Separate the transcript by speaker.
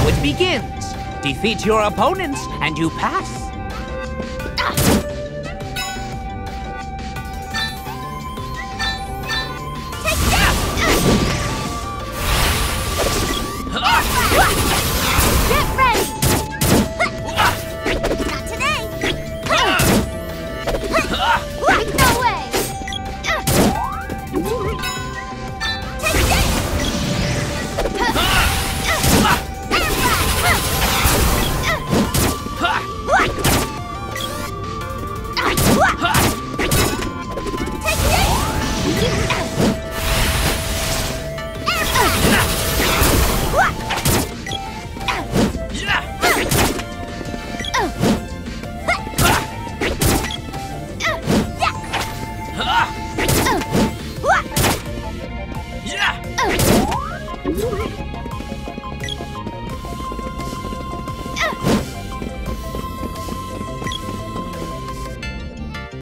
Speaker 1: Now it begins. Defeat your opponents and you pass.
Speaker 2: Get ready! Not today! No way! Take this!